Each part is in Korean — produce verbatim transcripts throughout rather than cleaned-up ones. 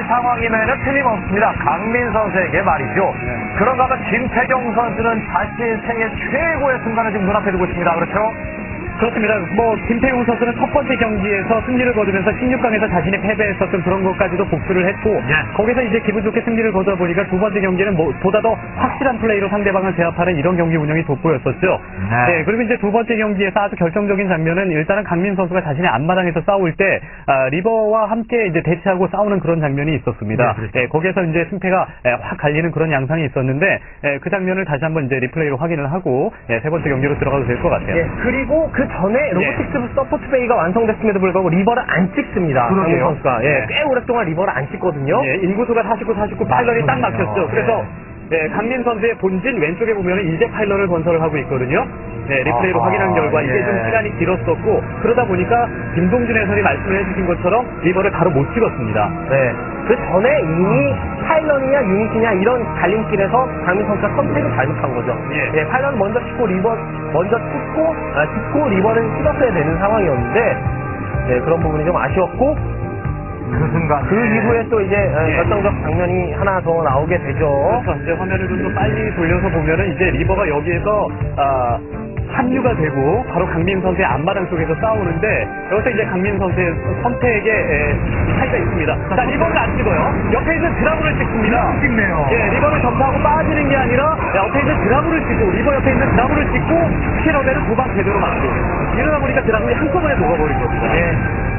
상황이면 틀림없습니다. 강민 선수에게 말이죠. 네. 그런가 하면 김태경 선수는 자신 생애 최고의 순간을 지금 눈앞에 두고 있습니다. 그렇죠? 그렇습니다. 뭐 김태용 선수는 첫 번째 경기에서 승리를 거두면서 십육 강에서 자신이 패배했었던 그런 것까지도 복수를 했고 예. 거기서 이제 기분 좋게 승리를 거두다 보니까 두 번째 경기는 뭐 보다 더 확실한 플레이로 상대방을 제압하는 이런 경기 운영이 돋보였었죠. 네. 네, 그리고 이제 두 번째 경기에서 아주 결정적인 장면은 일단은 강민 선수가 자신의 앞마당에서 싸울 때 아, 리버와 함께 이제 대치하고 싸우는 그런 장면이 있었습니다. 네, 그렇죠. 네, 거기에서 이제 승패가 확 갈리는 그런 양상이 있었는데 네, 그 장면을 다시 한번 이제 리플레이로 확인을 하고 네, 세 번째 경기로 들어가도 될 것 같아요. 예, 그리고 그 전에 로보틱스 예. 서포트 베이가 완성됐음에도 불구하고 리버를 안 찍습니다. 강민 선수가 예, 네. 꽤 오랫동안 리버를 안 찍거든요. 예, 인구수가 사십구, 사십구 파일런이 딱 막혔죠. 그래서 네, 강민 선수의 본진 왼쪽에 보면은 이제 파일런을 건설을 하고 있거든요. 네, 리플레이로 아하, 확인한 결과 이게 예. 좀 시간이 길었었고 그러다 보니까 김동준 해설이 말씀을 해주신 것처럼 리버를 바로 못 찍었습니다. 네, 그 전에 이미 파일런이냐 유닛이냐 이런 갈림길에서 강민 선수가 선택을 잘못한 거죠. 예. 네, 파일런 먼저 찍고 리버 먼저 찍고 아, 찍고 리버를 찍었어야 되는 상황이었는데 네, 그런 부분이 좀 아쉬웠고 그 순간 그 이후에 또 이제 예. 결정적 장면이 하나 더 나오게 되죠. 그렇죠. 이제 화면을 좀 더 빨리 돌려서 보면은 이제 리버가 여기에서 아, 합류가 되고 바로 강민 선수의 앞마당 쪽에서 싸우는데 여기서 이제 강민 선수의 선택에 에, 차이가 있습니다. 자, 리버를 안 찍어요. 옆에 있는 드라군을 찍습니다. 찍네요. 예, 리버를 점프하고 빠지는 게 아니라 옆에 있는 드라군을 찍고 리버 옆에 있는 드라군을 찍고 키러벨을 두 방 제대로 맞고 이러다 보니까 드라군이 한꺼번에 녹아버린 겁니다. 예.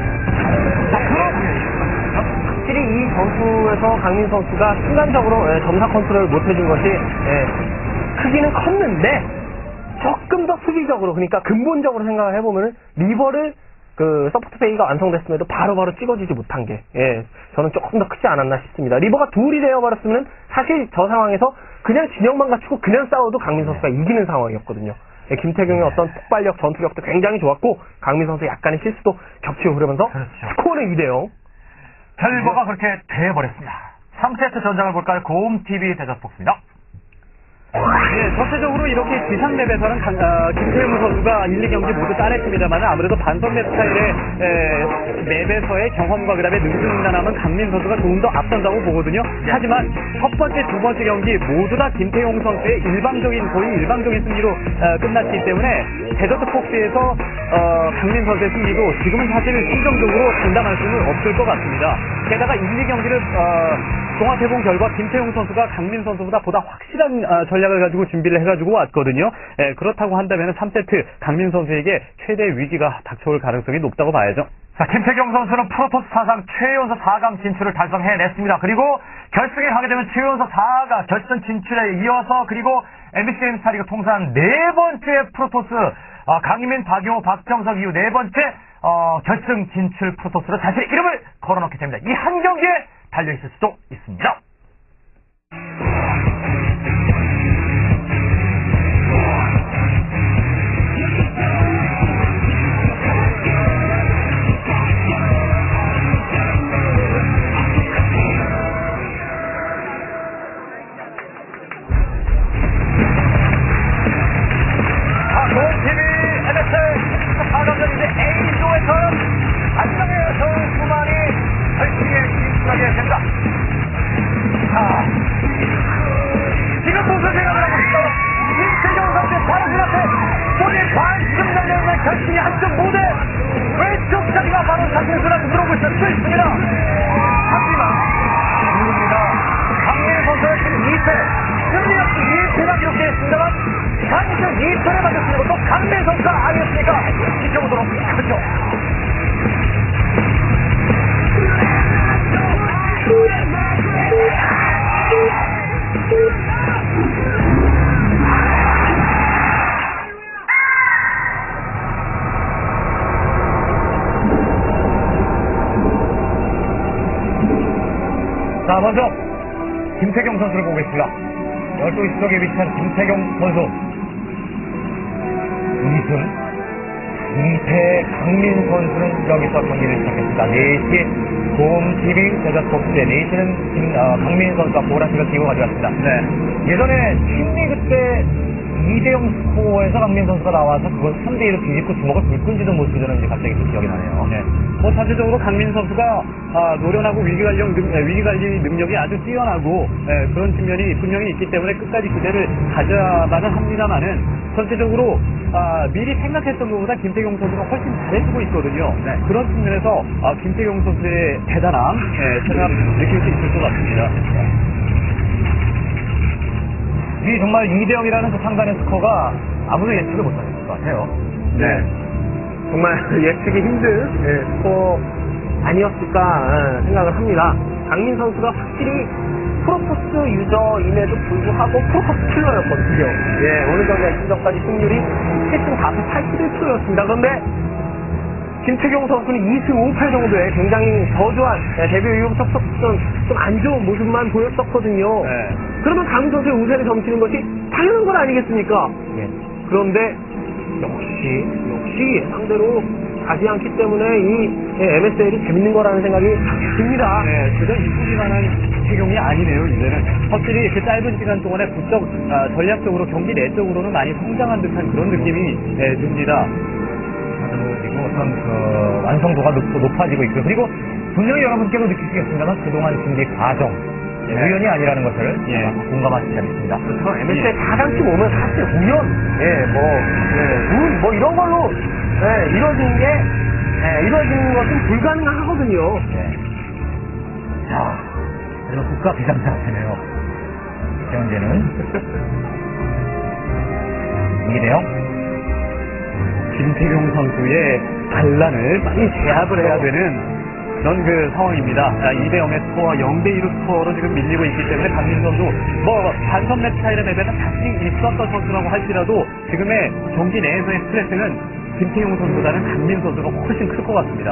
자, 그럼 확실히 이 전투에서 강민 선수가 순간적으로 예, 점사 컨트롤을 못 해준 것이 예, 크기는 컸는데 조금 더 수비적으로 그러니까 근본적으로 생각을 해보면은 리버를 그 서포트 페이가 완성됐음에도 바로바로 찍어주지 못한 게 예, 저는 조금 더 크지 않았나 싶습니다. 리버가 둘이 되어버렸으면 사실 저 상황에서 그냥 진영만 갖추고 그냥 싸워도 강민 선수가 이기는 상황이었거든요. 예, 김태경의 어떤 폭발력, 전투력도 굉장히 좋았고 강민 선수 약간의 실수도 겹치고 그러면서 그렇죠. 스코어는 이 대 영. 결과가 그렇게 돼버렸습니다. 삼 세트 전장을 볼까요? 고음티비 대전폭스입니다. 예, 전체적으로 이렇게 지상맵에서는 강, 어, 김태용 선수가 일, 이 경기 모두 따냈습니다만 아무래도 반선맵 스타일의 에, 맵에서의 경험과 그다음에 능수능란함은 강민 선수가 조금 더 앞선다고 보거든요. 예. 하지만 첫 번째, 두 번째 경기 모두 다 김태용 선수의 일방적인 거의 일방적인 승리로 어, 끝났기 때문에 데저트 폭스에서 어, 강민 선수의 승리도 지금은 사실 충정적으로 장담할 수는 없을 것 같습니다. 게다가 일, 이 경기를 어, 종합해본 결과 김태용 선수가 강민 선수보다 보다 확실한 어, 전략을 가지고 준비를 해가지고 왔거든요. 예, 그렇다고 한다면 삼 세트 강민 선수에게 최대 위기가 닥쳐올 가능성이 높다고 봐야죠. 자, 김태경 선수는 프로토스 사상 최연소 사 강 진출을 달성해냈습니다. 그리고 결승에 가게 되면 최연소 사 강 결승 진출에 이어서 그리고 엠비씨 스타리그 통산 네 번째 프로토스 어, 강희민, 박용호, 박정석 이후 네 번째 어, 결승 진출 프로토스로 자신의 이름을 걸어놓게 됩니다. 이 한 경기에 달려있을 수도 있습니다. 고티비 엠에스 사 강전인데 A조에서 안정의 선수만이 결승에 진출하게 됩니다. 자, 지금 무슨 생각을 하고 있어? 김태경 선수의 바로 눈앞에 본인 반쯤 열려있는 결승의 한쪽 무대 왼쪽 자리가 바로 자신의 눈앞에 들어오고 있을 수 있습니다. 하지만 모릅니다. 강민 선수는 지금 이 패 승리 없이 이 패가 기록되었습니다만 강민선 이 패를 맞았으면 또 강민 선수가 아니었습니까? 지켜보도록 하죠. 자, 먼저 김태경 선수를 보고 계십니다. 열두 시 쪽에 위치한 김태경 선수 이 승 이 패 강민 선수는 여기서 경기를 시작했습니다. 네 시 고음티비 대전폭스의 네 시는 김, 어, 강민 선수가 보라색을 끼고 가져갔습니다. 네. 예전에 팀리그 때 이 대 영 스코어에서 강민 선수가 나와서 그걸 삼 대 이로 뒤집고 주먹을 불끈지도 못하는 게 갑자기 또 기억이 나네요. 네. 뭐 전체적으로 강민 선수가 아, 노련하고 위기관리 위기관리 능력이 아주 뛰어나고 예, 그런 측면이 분명히 있기 때문에 끝까지 기대를 가져야만은 합니다만은 전체적으로 아, 미리 생각했던 것보다 김태경 선수가 훨씬 잘해주고 있거든요. 네. 그런 측면에서 아, 김태경 선수의 대단함, 예, 체감 느낄 수 있을 것 같습니다. 이 정말 이 대 영이라는 그 상단의 스코어가 아무도 예측을 못하는 것 같아요. 네. 정말 예측이 힘든 예, 스코어 아니었을까 예, 생각을 합니다. 강민 선수가 확실히 프로토스 유저임에도 불구하고 프로토스 킬러였거든요. 예, 오늘 경기 신전까지 승률이 칠 승 사 패 팔십일 퍼센트였습니다. 그런데 김태경 선수는 이 승 오 패 정도의 굉장히 저조한 예, 데뷔 이후부터 좀 안 좋은 모습만 보였었거든요. 네. 그러면 강민 선수의 우세를 점치는 것이 당연한 건 아니겠습니까? 예. 그런데 역시 역시 상대로 가지 않기 때문에 이 엠에스엘이 재밌는 거라는 생각이 듭니다. 네, 그저 이쁘기만한 태경이 아니네요. 이제는 확실히 그 짧은 시간 동안에 부쩍 아, 전략적으로 경기 내적으로는 많이 성장한 듯한 그런 느낌이 네, 듭니다. 그리고 어떤 그 완성도가 높, 높아지고 있고요. 그리고 분명히 여러분께도 느끼시겠습니다만 그동안 준비 과정 예, 네. 우연이 아니라는 것을 예. 아마 공감하시겠습니다. 그렇죠. 엠에스엘 사 강쯤 오면 사실 우연, 예, 뭐, 예, 운, 뭐 이런 걸로 예, 이루어지는 게 예, 이루어지는 것은 불가능하거든요. 네. 자, 그리고 국가 비상사태네요. 현재는 이 대 영. 김태경 선수의 반란을 빨리 제압을 해야 되는 그런 그 상황입니다. 이 대 영의 스코어, 영 대 이로 스코어로 지금 밀리고 있기 때문에 강민 선수, 뭐, 반선 맵 차이의 맵에는 자신이 있었던 선수라고 할지라도 지금의 경기 내에서의 스트레스는 김태경 선수보다는 강민 선수가 훨씬 클 것 같습니다.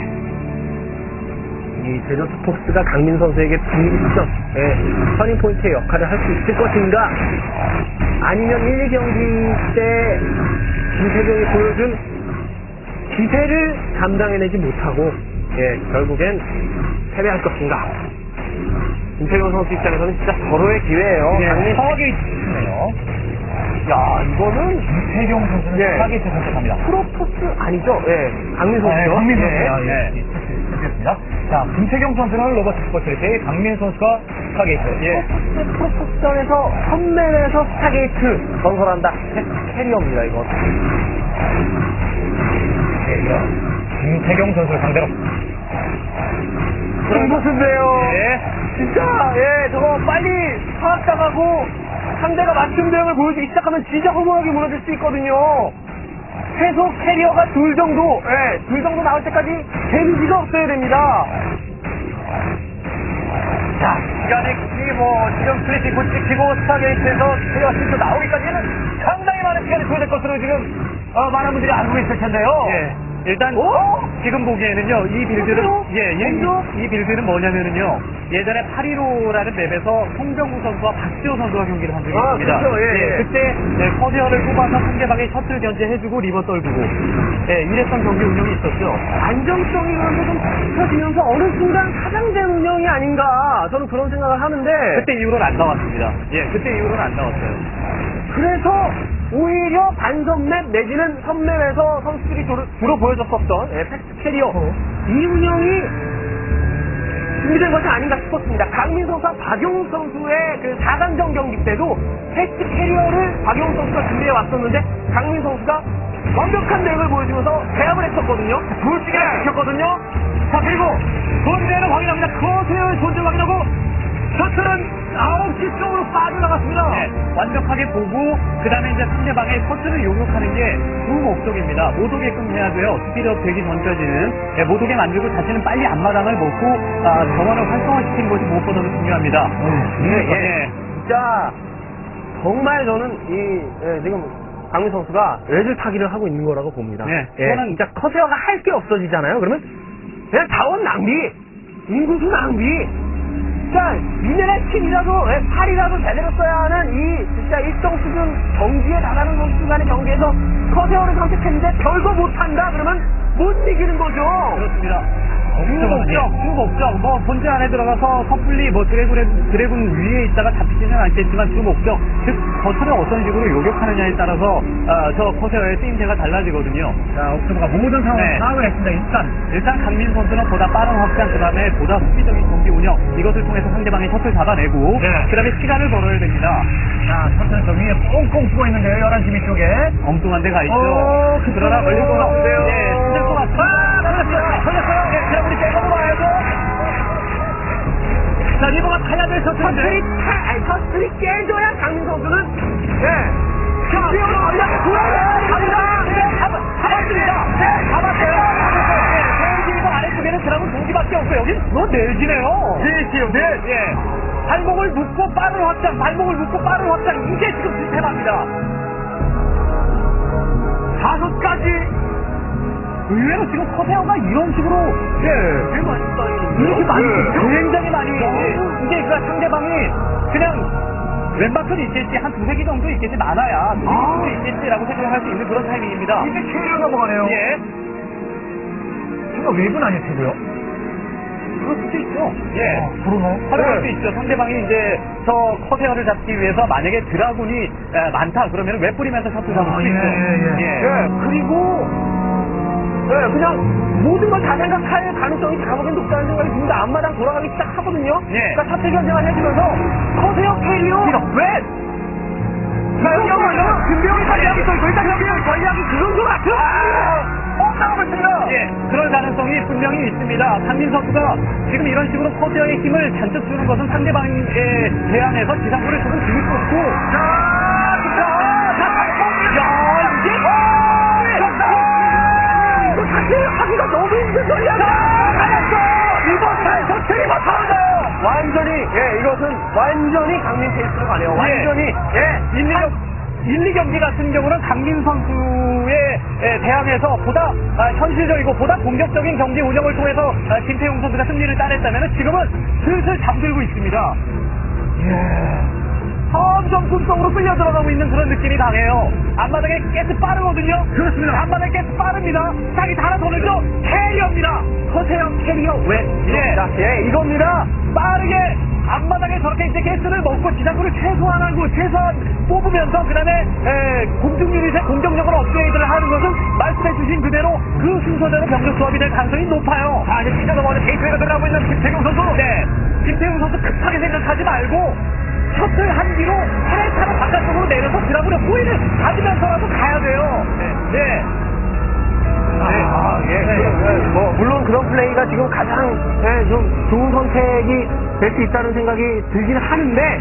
이 대전 스포츠가 강민 선수에게 중립점, 예, 터닝 포인트의 역할을 할 수 있을 것인가? 아니면 일, 이 경기 때 김태경이 보여준 기세를 감당해내지 못하고, 예, 결국엔 패배할 것인가? 김태경 선수 입장에서는 진짜 서로의 기회예요. 예, 강민 서하게 있네요. 야, 이거는 이태경 선수는 예. 서하게 선택합니다. 프로토스 아니죠? 예, 강민 아, 예, 선수죠. 강민 예. 선수가 예, 선택했습니다. 자, 김태경 선수는 로버트 스포츠의 강민 선수가 스타게이트. 예. 프로토스 프로토스전에서 선맨에서 스타게이트 건설한다. 캐리어입니다, 이거. 캐리어. 김태경 선수를 상대로. 승부수인데요. 예. 진짜, 예, 저거 빨리 파악당하고 상대가 맞춤 대응을 보여주기 시작하면 진짜 허무하게 무너질 수 있거든요. 최소 캐리어가 둘 정도, 예, 둘 정도 나올 때까지 데미지가 없어야 됩니다. 자, 시간이 뭐 지금 플리티코 찍히고 스타게이트에서 캐리어 실수 나오기까지는 상당히 많은 시간이 소요될 것으로 지금 어, 많은 분들이 알고 있을 텐데요. 예. 일단 오? 지금 보기에는요 이 빌드는 어? 예, 예, 이, 이 빌드는 뭐냐면은요 예전에 팔십오라는 맵에서 송병구 선수와 박지호 선수가 경기를 한 적이 아, 있습니다. 그렇죠. 예, 예. 그때 예, 커세어를 뽑아서 상대방의 셔틀 견제해주고 리버 떨구고 예, 이랬던 경기 운영이 있었죠. 안정성이 그런데 좀 붙여지면서 어느 순간 사장된 운영이 아닌가 저는 그런 생각을 하는데 그때 이후로는 안 나왔습니다. 예, 그때 이후로는 안 나왔어요. 그래서 오히려 반선맵 내지는 선맵에서 선수들이 주로, 주로 보여줬었던 예, 팩트 캐리어 이 운영이 준비된 것이 아닌가 싶었습니다. 강민 선수와 박용욱 선수의 그 사 강전 경기 때도 팩트 캐리어를 박용욱 선수가 준비해 왔었는데 강민 선수가 완벽한 대응을 보여주면서 제압을 했었거든요. 불시게 지켰거든요. 자, 그리고 본대는 확인합니다. 커세어의 존재 확인하고 셔틀은 아홉 시 쪽으로 빠져나갔습니다. 네, 완벽하게 보고 그 다음에 이제 상대방의 커트를 요격하는 게 주 목적입니다. 못 오게끔 해야 돼요. 스피드업 되기 전까지는 예, 못 오게 만들고 자신은 빨리 앞마당을 먹고 아, 정원을 활성화시키는 것이 무엇보다도 중요합니다. 음, 예, 예, 예. 진짜 정말 저는 이 예, 지금 강민 선수가 레줄 타기를 하고 있는 거라고 봅니다. 네, 예, 저는- 진짜 커세어가 할 게 없어지잖아요. 그러면 그냥 자원 낭비, 인구수 낭비. 진짜 미네랄 킬이라도 예, 팔이라도 제대로 써야 하는 이 진짜 일정 수준 경기에 나가는 선수 간의 경기에서 커세어를 선택했는데 별거 못한다 그러면 못 이기는 거죠. 그렇습니다. 중복적, 중복적. 뭐 본체 안에 들어가서 섣불리 뭐 드래곤, 드래곤 위에 있다가 잡히지는 않겠지만 중복적. 즉 버튼을 어떤 식으로 요격하느냐에 따라서 아, 저 커세어의 쓰임새가 달라지거든요. 자, 옥수수가 모든 상황을 네. 파악을 했습니다. 일단. 일단 강민 선수는 보다 빠른 확장, 그 다음에 보다 수비적인 경기 운영, 이것을 통해서 상대방의 셔틀 잡아내고, 네. 그 다음에 시간을 벌어야 됩니다. 자, 셔틀 저 위에 꽁꽁 숨어 있는데요. 열한 시 미 쪽에. 엉뚱한 데가 있죠. 어, 그러나 그쪽으로 걸릴 것 같은데요. 예, 힘들 것 같습니다. 아, 걸렸어요. 걸렸어요. 예, 드라군이 빼고 와야죠. 자, 리버가 타야 될 셔틀인데. 셔틀이 타, 아니, 셔틀이 깨져야 강민 선수는, 예. 자, 리버가 완전히 돌아가야 갑니다. 네, 잡, 잡았습니다. 네, 잡았어요. 네, 세이지고 아래쪽에는 드라군 두 기밖에 없고, 여긴 뭐 내지네요. 넷이요, 넷. 예. 발목을 묶고 빠른 확장, 발목을 묶고 빠른 확장, 이게 지금 실패합니다. 다섯 가지. 의외로 지금 커세어가 이런 식으로, 예, 이렇게 많이, 굉장히 많이, 예, 이게 그 상대방이 그냥 왼바퀴도 있겠지, 한 두세 개 정도 있겠지, 많아야, 두세 개 정도 있겠지라고 생각할 수 있는 그런 타이밍입니다. 이제 캐리어 넘어가네요. 예. 이거 외분 아닐 테고요. 그럴 수도 있죠. 예. 아, 그러나요? 활용할 수 네. 있죠. 상대방이 이제 저 커세어를 잡기 위해서 만약에 드라군이 에, 많다 그러면 왜 뿌리면서 셔틀 잡을 아, 수 예, 있죠. 예, 예. 예, 그리고, 예, 그냥 모든 걸 다 생각할 가능성이 가보긴 높다는 생각이 듭니다. 앞마당 돌아가기 시작하거든요. 예. 그러니까 사태 견제만 해주면서 커세어 캐리어 왜? 자, 여기 여기 김병희 전략이 또 있고 일단 김병희 전략이 그 정도 같은. 어, 나가봤습니다. 예, 그럴 가능성이 분명히 있습니다. 강민 선수가 지금 이런 식으로 커세어의 힘을 잔뜩 주는 것은 상대방의 대안에서 지상군을 조금 줄일 수 없고, 자, 자, 자, 야, 이게, 이거 사실 하기가 너무 힘든 전략. 이번 달 셔틀이 막 타오르나요? 완전히 예 이것은 완전히 강민 페이스로 가네요. 완전히 예, 일, 이 경, 일, 이 경기 같은 경우는 강민 선수의 에, 대항에서 보다 아, 현실적이고 보다 공격적인 경기 운영을 통해서 아, 김태용 선수가 승리를 따냈다면 지금은 슬슬 잠들고 있습니다. 예. 점점 꿈속으로 끌려 들어가고 있는 그런 느낌이 강해요. 앞마당에 가스 빠르거든요. 그렇습니다. 앞마당에 가스 빠릅니다. 자기 달아 돌리죠. 캐리어입니다. 커세어 캐리어 왜? 예, 예, 이겁니다. 빠르게 앞마당에 저렇게 이제 가스를 먹고 지상구를 최소한하고 최소한 뽑으면서 그 다음에 공중 유닛의 공격력을 업그레이드를 하는 것은 말씀해주신 그대로 그 순서대로 병력 조합이 될 가능성이 높아요. 자, 이제 진짜 넘어가는 게이트웨이가 들어가고 있는 김태경 선수. 네, 김태훈 선수 급하게 생각하지 말고 셔틀 한 기로 차례차례 바깥쪽으로 내려서 드라군의 호의를 가지면서라도 가야 돼요. 네. 네. 아, 예, 그, 예, 뭐 물론 그런 플레이가 지금 가장 예, 좀 좋은 선택이 될 수 있다는 생각이 들긴 하는데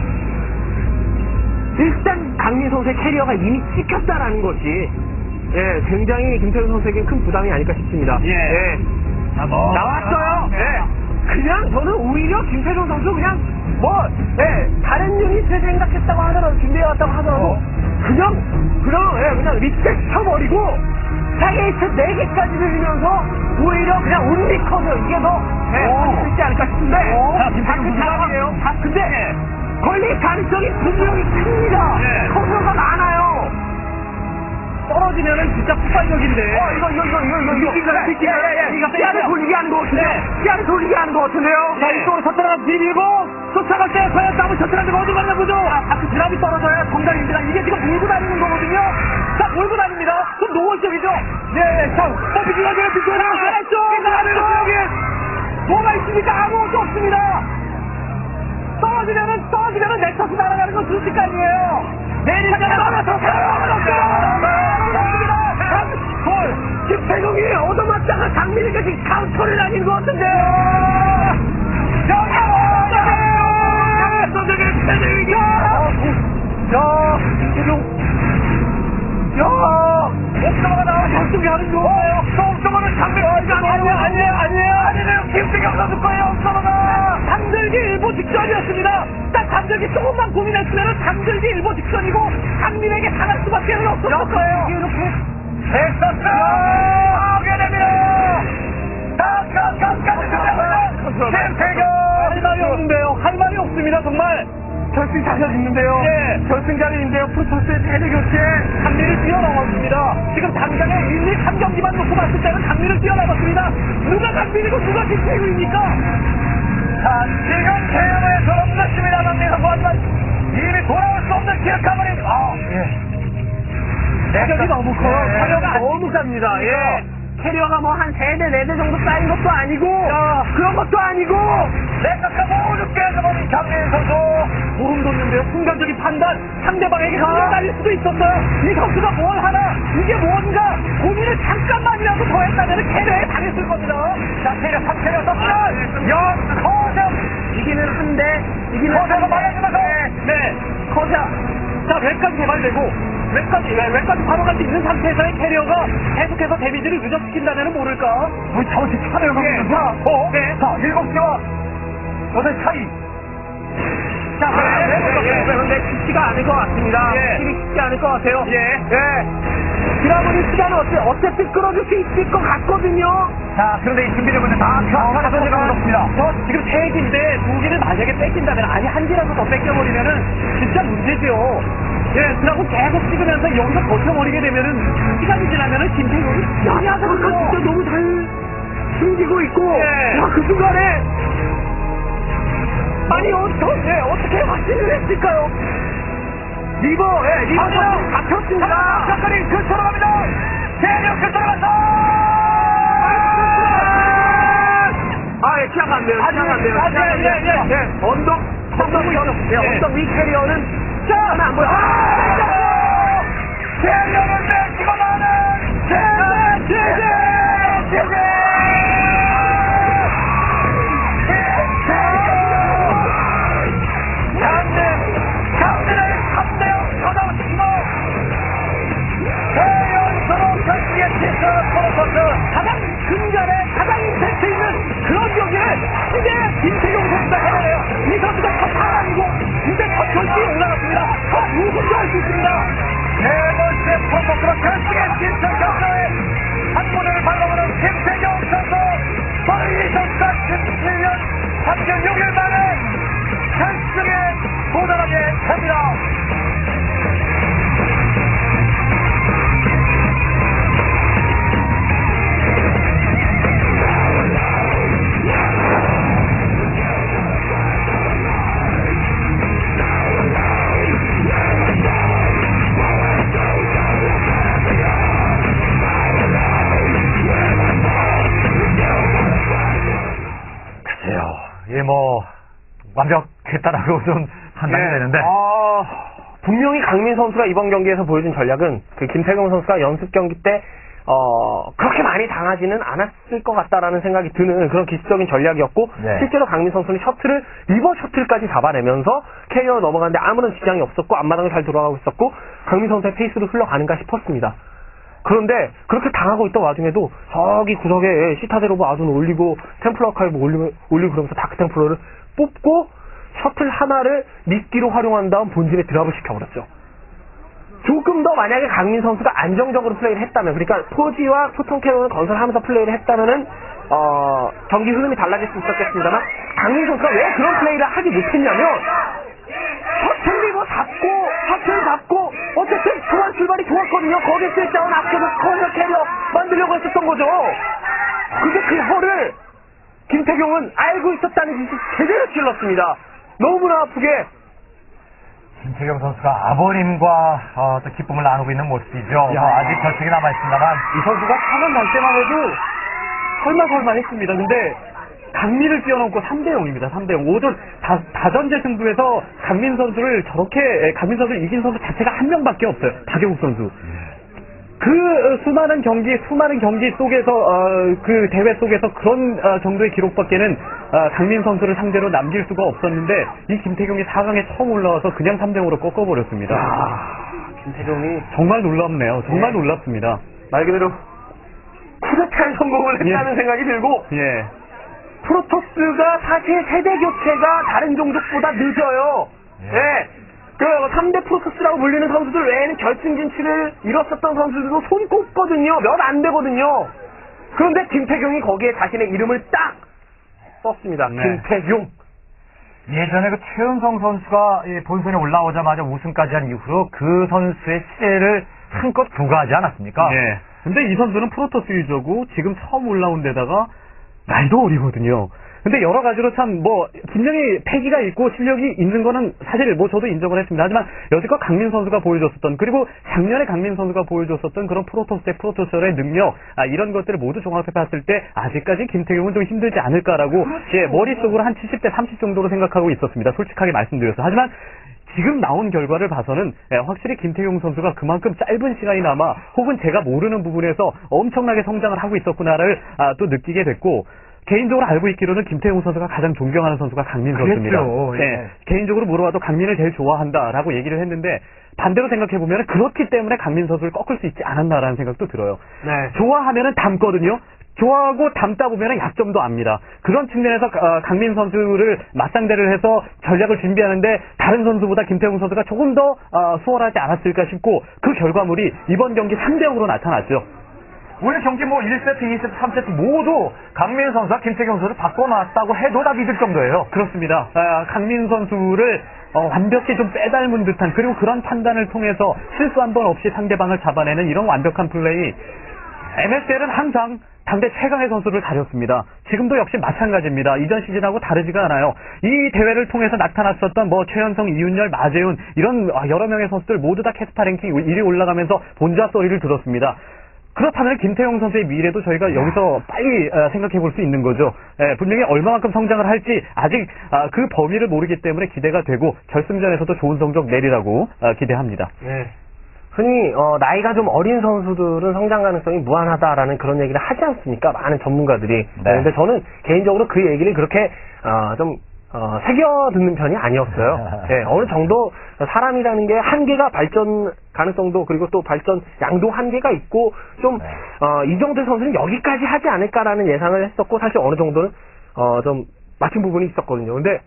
일단 강민 선수의 캐리어가 이미 찍혔다라는 것이 예, 굉장히 김태훈 선수에게 큰 부담이 아닐까 싶습니다. 예. 자, 뭐. 나왔어요. 예. 예. 그냥 저는 오히려 김태종 선수 그냥 뭐 예, 다른 유닛을 생각했다고 하더라도 준비해왔다고 하더라도 어. 그냥 그냥 예, 그냥 리셋 쳐버리고 사게이트 네 개까지 늘리면서 오히려 그냥 온리커서 이게 더 예, 오. 할수 있지 않을까 싶은데 오. 자, 김태경 선수 상황이에요. 다- 근데 예. 걸릴 가능성이 분명히 큽니다. 예. 커서가 많아요. 떨어지면은 진짜 폭발력인데. 어, 이거, 이거, 이거, 이거, 이거, 이거, 이거, 이거, 이거, 예, 예, 이거 씨알을 세죠? 돌리게 하는 것 같은데요? 네. 씨알을 돌리게 하는 것 같은데요? 자, 이쪽으로 셔틀하나 비비고, 쫓아갈 때 과연 남은 셔틀한테 어디 갔나 보죠? 아, 그 드랍이 떨어져야 정답입니다. 이게 지금 몰고 다니는 거거든요? 자, 몰고 다닙니다. 그럼 노원적이죠? 네, 자, 어, 비교하게요, 비교하게요. 잘했죠? 잘했죠, 여기. 뭐가 있습니까? 아무것도 없습니다. 떨어지면은, 떨어지면은 넥서스 날아가는 건 순식간이에요. 내리자마자 떨어졌어요. 헐, 김태경이 얻어맞다가 강민이까지 카운터를 날린 것 같은데. 야, 김태경. 야, 옥사마가 나와 역동이 하는 거예요. 저 옥사마는 장면이 아니에요, 아니에요, 아니에요, 아니에요. 김태경 선수 거예요, 옥사마가. 잠들기 일보 직전이었습니다. 딱 잠들기 조금만 고민했으면 잠들기 일보 직전이고 강민에게 당할 수밖에 없었을 거예요. 이렇게. 넥서스! 하게 됩니다! 깜깜깜깜! 김태경! 할 말이 없는데요. 할 말이 없습니다, 정말. 결승 자신 있는데요. 예. 결승 자리인데요. 프로토스의 세대 교체. 강민을 뛰어넘었습니다. 지금 당장에 일, 이, 삼 경기만 놓고 봤을 때는 강민을 뛰어넘었습니다. 누가 강민이고 누가 김태균입니까? 자, 지금 태양의 서름 났습니다. 박민선 하지만 이미 돌아올 수 없는 기억가버린, 아, 예. 타격이 너무 커요. 예. 타격이 너무 셉니다. 예. 캐리어가 뭐 한 세대, 네대 정도 쌓인 것도 아니고, 야. 그런 것도 아니고, 생각하고 모두 깨져버린 강민 선수. 소름 돋는데요. 순간적인 판단, 상대방에게 흘러 날릴 수도 있었어요. 이 선수가 뭘 하나, 이게 뭔가 고민을 잠깐만이라도 더 했다면 캐리어에 당했을 겁니다. 자, 캐리어 삼 캐리어 떴으면 영 커져. 이기는 한대, 이기는 커져가 한대. 말해주면서. 네. 커져. 자, 웹까지 개발되고, 웹까지, 웹까지 바로 갈 수 있는 상태에서의 캐리어가 계속해서 데미지를 누적시킨다면 모를까? 우리 자원시 차례를 예. 가면서. 어? 네. 자, 일곱 시와 여덟 차이. 자, 아, 네, 네, 네, 네, 그런데 쉽지가 않을 것 같습니다. 예. 확실히 쉽지 않을 것 같아요. 예. 예. 드라마는 시간을 어째, 어쨌든 끌어줄 수 있을 것 같거든요. 자, 그런데 이 준비력은 다 가서 제가 무섭습니다. 저 지금 세 개인데 두 개를 만약에 뺏긴다면 아니 한 개라도 더 뺏겨버리면은 진짜 문제죠. 예, 그러고 계속 찍으면서 여기서 버텨버리게 되면은 시간이 지나면은 김태균이 야야가 야야가 진짜 너무 잘 숨기고 있고, 예. 야, 그 순간에 아니 어떻게 예, 어떻게 확신을 했을까요? 리버, 예, 리버 아, 잡혔습니다. 사건이 근처로 갑니다. 대륙 근처로 갔어. 아, 예, 시작 안 돼요. 시작 안 돼요. 아, 시작 안 예, 돼요. 예, 예. 예, 언덕, 언덕 위, 예, 예. 언덕 위 캐리어는 자, 하면 안 보여. 아! 대륙을 뺏기고 나는 제재, 제재, 제재. 강민, 강민을 삼 대 영 쳐다보시고 대연서로 경기에 진출하는 프로토스. 가장 근간에 가장 임팩트 있는 그런 경기를 이제 김태경 선수가 해내네요. 이 선수가 첫 사람이고 이제 첫 결승에 올라갔습니다. 더 누군가 할 수 있습니다. 네 번째 프로토스로 결승에 진출 결정에 한 분을 발라보는 김태경 선수. 바로 이 선수가 십칠 년 삼 개월 육 일 만에 결승에 도달하게 됩니다. 글쎄요, 예, 뭐, 완벽했다라고 좀 판단이 예. 되는데. 아, 분명히 강민 선수가 이번 경기에서 보여준 전략은 그 김태경 선수가 연습 경기 때 어, 그렇게 많이 당하지는 않았을 것 같다라는 생각이 드는 그런 기술적인 전략이었고, 네. 실제로 강민 선수는 셔틀을, 리버 셔틀까지 잡아내면서 캐리어 넘어가는데 아무런 지장이 없었고, 앞마당이 잘 돌아가고 있었고, 강민 선수의 페이스로 흘러가는가 싶었습니다. 그런데, 그렇게 당하고 있던 와중에도, 저기 구석에 시타데로브 아둔 올리고, 템플러 아카이브 올리고, 올리고 그러면서 다크 템플러를 뽑고, 셔틀 하나를 미끼로 활용한 다음 본진에 드랍을 시켜버렸죠. 조금 더 만약에 강민 선수가 안정적으로 플레이를 했다면, 그러니까 포지와 소통 캐논을 건설하면서 플레이를 했다면은 어, 경기 흐름이 달라질 수 있었겠습니다만, 강민 선수가 왜 그런 플레이를 하지 못했냐면, 셔틀 리버 잡고 셔틀 잡고 어쨌든 초반 출발이 좋았거든요. 거기에 쓸자원 앞서서 커리어 캐리어 만들려고 했었던 거죠. 근데 그거를 김태경은 알고 있었다는 짓을 제대로 찔렀습니다. 너무나 아프게. 김태경 선수가 아버님과 어, 또 기쁨을 나누고 있는 모습이죠. 뭐 아직 결승이 남아있습니다만. 이 선수가 타만 날 때만 해도 설마 설마 했습니다. 근데 강민을 뛰어넘고 삼 대 영입니다. 삼 대 영. 오전 다, 다전제 승부에서 강민 선수를 저렇게, 강민 선수를 이긴 선수 자체가 한 명밖에 없어요. 박영욱 선수. 그 수많은 경기, 수많은 경기 속에서, 어, 그 대회 속에서 그런 어, 정도의 기록밖에는 어, 강민 선수를 상대로 남길 수가 없었는데, 이 김태경이 사 강에 처음 올라와서 그냥 삼 대 영으로 꺾어버렸습니다. 아, 김태경이 정말 놀랍네요. 정말 예. 놀랍습니다. 말 그대로 쿠데타에 성공을 했다는 예. 생각이 들고, 예. 프로토스가 사실 세대 교체가 다른 종족보다 늦어요. 예. 예. 그 삼 대 프로토스라고 불리는 선수들 외에는 결승 진출을 이뤘었던 선수들도 손 꼽거든요. 몇 안 되거든요. 그런데 김태경이 거기에 자신의 이름을 딱 썼습니다. 네. 김태경. 예전에 그 최은성 선수가 이 본선에 올라오자마자 우승까지 한 이후로 그 선수의 시대를 한껏 부과하지 않았습니까? 네. 근데 이 선수는 프로토스 유저고 지금 처음 올라온 데다가 나이도 어리거든요. 근데 여러 가지로 참 뭐 분명히 패기가 있고 실력이 있는 거는 사실 뭐 저도 인정을 했습니다. 하지만 여지껏 강민 선수가 보여줬었던 그리고 작년에 강민 선수가 보여줬었던 그런 프로토스 대 프로토스의 능력 아, 이런 것들을 모두 종합해 봤을 때 아직까지 김태경은 좀 힘들지 않을까라고 예, 머릿속으로 한 칠십 대 삼십 정도로 생각하고 있었습니다. 솔직하게 말씀드려서. 하지만 지금 나온 결과를 봐서는 예, 확실히 김태경 선수가 그만큼 짧은 시간이 남아 혹은 제가 모르는 부분에서 엄청나게 성장을 하고 있었구나를 아, 또 느끼게 됐고 개인적으로 알고 있기로는 김태용 선수가 가장 존경하는 선수가 강민 선수입니다. 그랬죠. 예. 네, 개인적으로 물어봐도 강민을 제일 좋아한다라고 얘기를 했는데 반대로 생각해보면 그렇기 때문에 강민 선수를 꺾을 수 있지 않았나라는 생각도 들어요. 네. 좋아하면은 닮거든요. 좋아하고 닮다 보면 약점도 압니다. 그런 측면에서 어, 강민 선수를 맞상대를 해서 전략을 준비하는데 다른 선수보다 김태용 선수가 조금 더 어, 수월하지 않았을까 싶고 그 결과물이 이번 경기 삼 대 영으로 나타났죠. 오늘 경기 뭐 일 세트, 이 세트, 삼 세트 모두 강민 선수와 김태경 선수를 바꿔놨다고 해도 다 믿을 정도예요. 그렇습니다. 아, 강민 선수를 어, 완벽히 좀 빼닮은 듯한 그리고 그런 판단을 통해서 실수 한 번 없이 상대방을 잡아내는 이런 완벽한 플레이. 엠에스엘은 항상 당대 최강의 선수를 가렸습니다. 지금도 역시 마찬가지입니다. 이전 시즌하고 다르지가 않아요. 이 대회를 통해서 나타났었던 뭐 최현성, 이윤열, 마재훈 이런 여러 명의 선수들 모두 다 캐스파 랭킹 일 위 올라가면서 본좌 소리를 들었습니다. 그렇다면 김태용 선수의 미래도 저희가 여기서 빨리 어, 생각해 볼 수 있는 거죠. 예, 분명히 얼마만큼 성장을 할지 아직 아, 그 범위를 모르기 때문에 기대가 되고 결승전에서도 좋은 성적 내리라고 아, 기대합니다. 네. 흔히 어, 나이가 좀 어린 선수들은 성장 가능성이 무한하다라는 그런 얘기를 하지 않습니까? 많은 전문가들이. 네. 근데 저는 개인적으로 그 얘기를 그렇게 어, 좀 어, 새겨 듣는 편이 아니었어요. 네, 어느 정도 사람이라는 게 한계가 발전 가능성도 그리고 또 발전 양도 한계가 있고 좀 어, 이 정도의 선수는 여기까지 하지 않을까라는 예상을 했었고 사실 어느 정도는 어, 좀 맞춘 부분이 있었거든요. 근데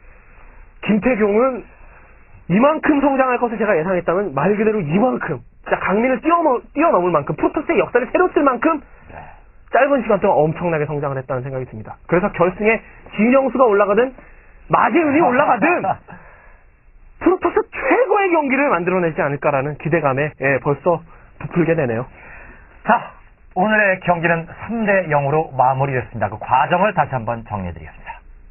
김태경은 이만큼 성장할 것을 제가 예상했다면 말 그대로 이만큼 진짜 강민을 뛰어넘, 뛰어넘을 만큼 프로토스의 역사를 새로 쓸 만큼 짧은 시간 동안 엄청나게 성장을 했다는 생각이 듭니다. 그래서 결승에 진영수가 올라가든 마재훈이 올라가든 프로토스 최고의 경기를 만들어내지 않을까라는 기대감에 예, 벌써 부풀게 되네요. 자, 오늘의 경기는 삼 대 영으로 마무리됐습니다. 그 과정을 다시 한번 정리해드리겠습니다.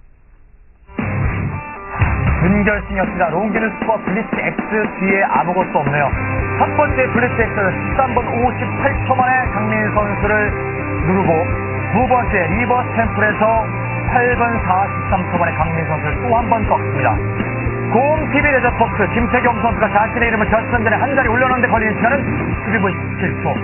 준결승이었습니다. 롱기는 스코어 블리츠 X 뒤에 아무것도 없네요. 첫 번째 블리츠 X는 십삼 번 오십팔 초 만에 강민 선수를 누르고 두 번째 리버스 템플에서 팔 분 사십삼 초 만에 강민 선수를 또 한 번 꺾습니다. 곰티비 레저포크 김태경 선수가 자신의 이름을 결승전에 한 자리 올려놓는데 걸리는 시간은 십이 분 십칠 초.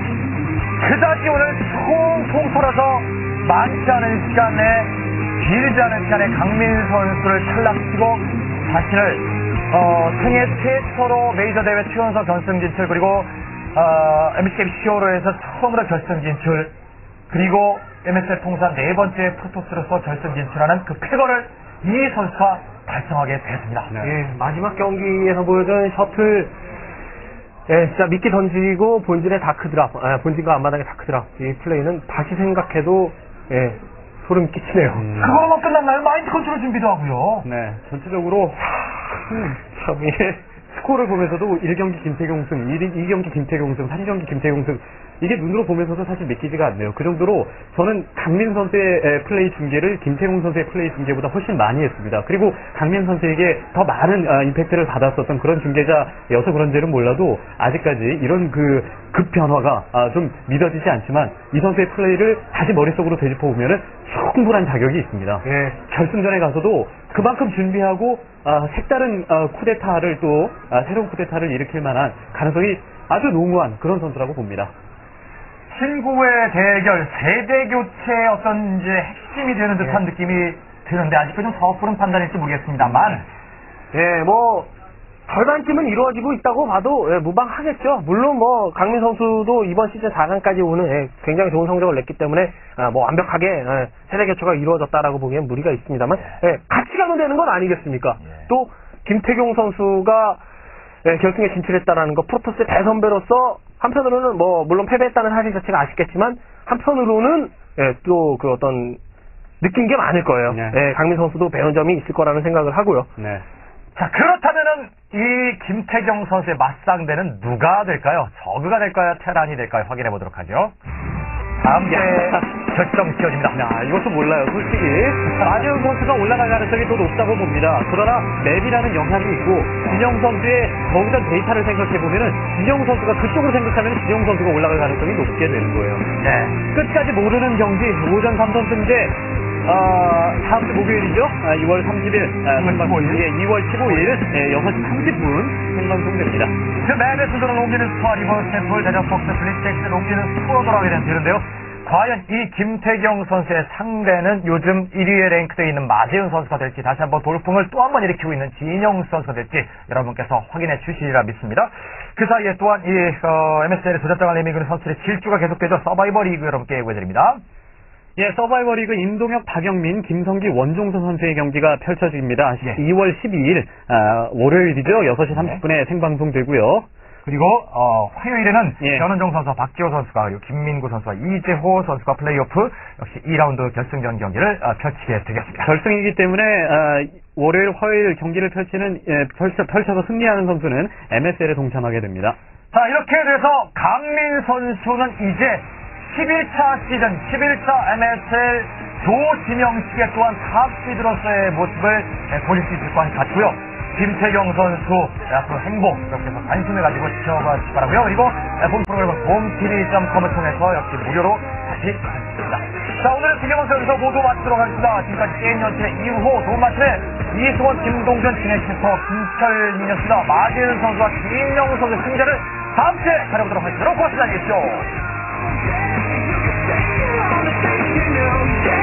그다지 오늘 통통 털어서 많지 않은 시간에 길지 않은 시간에 강민 선수를 탈락시키고 자신을 어, 생애 최초로 메이저 대회 최연소 결승 진출 그리고 어, 엠에스케이 히어로에서 처음으로 결승 진출 그리고 엠에스엘 통산 네 번째 프로토스로서 결승 진출하는 그 쾌거를 이 선수가 달성하게 됐습니다. 네. 예, 마지막 경기에서 보여준 셔틀 예, 진짜 미끼 던지고 본진의 다크드랍 아, 본진과 앞마당의 다크드랍 이 플레이는 다시 생각해도 예, 소름 끼치네요. 음. 그거만 끝났나요? 마인드 컨트롤 준비도 하고요. 네, 전체적으로 음, 참, 예. 스코어를 보면서도 일 경기 김태경 승, 이 경기 김태경 승, 삼 경기 김태경 승 이게 눈으로 보면서도 사실 믿기지가 않네요. 그 정도로 저는 강민 선수의 플레이 중계를 김태경 선수의 플레이 중계보다 훨씬 많이 했습니다. 그리고 강민 선수에게 더 많은 어, 임팩트를 받았었던 그런 중계자여서 그런지는 몰라도 아직까지 이런 그 급변화가 아, 좀 믿어지지 않지만 이 선수의 플레이를 다시 머릿속으로 되짚어보면은 충분한 자격이 있습니다. 예. 결승전에 가서도 그만큼 준비하고 아, 색다른 아, 쿠데타를 또 아, 새로운 쿠데타를 일으킬 만한 가능성이 아주 농후한 그런 선수라고 봅니다. 친구의 대결, 세대 교체의 어떤 이제 핵심이 되는 듯한 네. 느낌이 드는데 아직도 좀 섣부른 판단일지 모르겠습니다만 예, 뭐 절반쯤은 이루어지고 있다고 봐도 예, 무방하겠죠. 물론 뭐 강민 선수도 이번 시즌 사 강까지 오는 예, 굉장히 좋은 성적을 냈기 때문에 아, 뭐 완벽하게 예, 세대 교체가 이루어졌다라고 보기엔 무리가 있습니다만 예, 같이 가면 되는 건 아니겠습니까? 예. 또 김태경 선수가 예, 결승에 진출했다라는 거 프로토스의 대선배로서 한편으로는 뭐 물론 패배했다는 사실 자체가 아쉽겠지만 한편으로는 예, 또 그 어떤 느낀 게 많을 거예요. 네. 예, 강민 선수도 배운 점이 있을 거라는 생각을 하고요. 네. 자, 그렇다면은 이 김태경 선수의 맞상대는 누가 될까요? 저그가 될까요? 테란이 될까요? 확인해 보도록 하죠. 다음 주에 결정 지어집니다. 야, 이것도 몰라요, 솔직히. 마재훈 선수가 올라갈 가능성이 더 높다고 봅니다. 그러나 맵이라는 영향이 있고, 진영 선수의 저우전 데이터를 생각해보면은, 진영 선수가 그쪽으로 생각하면 진영 선수가 올라갈 가능성이 높게 되는 거예요. 네. 끝까지 모르는 경기, 오전 삼 선승제, 어, 다음 주 목요일이죠? 아, 이월 삼십일, 아, 생방송, 예, 이월 십오일, 예, 여섯 시 삼십 분 생방송됩니다. 그 맵의 순서를 옮기는 스코어, 리버스 템플, 대전 폭스, 블리텍스를 옮기는 스코어 돌아가게 되는데요. 과연 이 김태경 선수의 상대는 요즘 일 위에 랭크되어 있는 마재훈 선수가 될지, 다시 한번 돌풍을 또 한 번 일으키고 있는 진영 선수가 될지 여러분께서 확인해 주시리라 믿습니다. 그 사이에 또한 이 어, 엠에스엘의 도전장을 내미는 선수들의 질주가 계속되죠. 서바이벌 리그 여러분께 예고해드립니다. 예, 서바이벌 리그 임동혁, 박영민, 김성기, 원종선 선수의 경기가 펼쳐집니다. 예. 이월 십이일, 아, 월요일이죠. 여섯 시 삼십 분에 생방송 되고요. 그리고 어, 화요일에는 예. 변은정 선수와 박지호 선수가, 그리고 김민구 선수와 이재호 선수가 플레이오프 역시 이 라운드 결승전 경기를 어, 펼치게 되겠습니다. 결승이기 때문에 아, 월요일, 화요일 경기를 펼치는 예, 펼쳐, 펼쳐서 승리하는 선수는 엠에스엘에 동참하게 됩니다. 자, 이렇게 돼서 강민 선수는 이제 십일 차 시즌, 십일 차 엠에스엘 조지명식의 또한 탑시드로서의 모습을 보실 수 있을 것 같고요. 김태경 선수 앞으로 행복 이렇게 해서 관심을 가지고 지켜봐 주시기 바라고요. 그리고 본 프로그램은 홈티비 닷컴을 통해서 역시 무료로 다시 하겠습니다. 자, 오늘은 김영선 여기서 모두 마치도록 하겠습니다. 지금까지 게임 연체 이 호 도마침에 이승원, 김동준, 진해캐스터, 김철민이었습니다. 마재훈 선수와 김영 선수 승자를 다음 주에 가려보도록 하겠습니다. 고맙습니다. 안녕히 계십시오.